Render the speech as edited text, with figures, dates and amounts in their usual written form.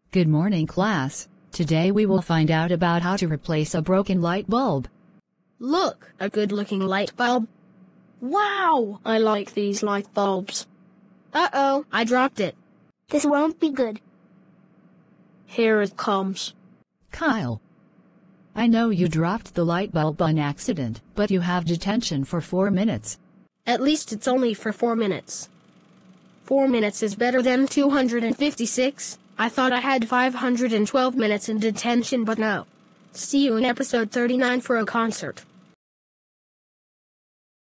Good morning, class. Today we will find out about how to replace a broken light bulb. Look, a good-looking light bulb. Wow, I like these light bulbs. Uh-oh, I dropped it. This won't be good. Here it comes. Kyle, I know you dropped the light bulb on accident, but you have detention for 4 minutes. At least it's only for 4 minutes. 4 minutes is better than 256. I thought I had 512 minutes in detention, but no. See you in episode 39 for a concert.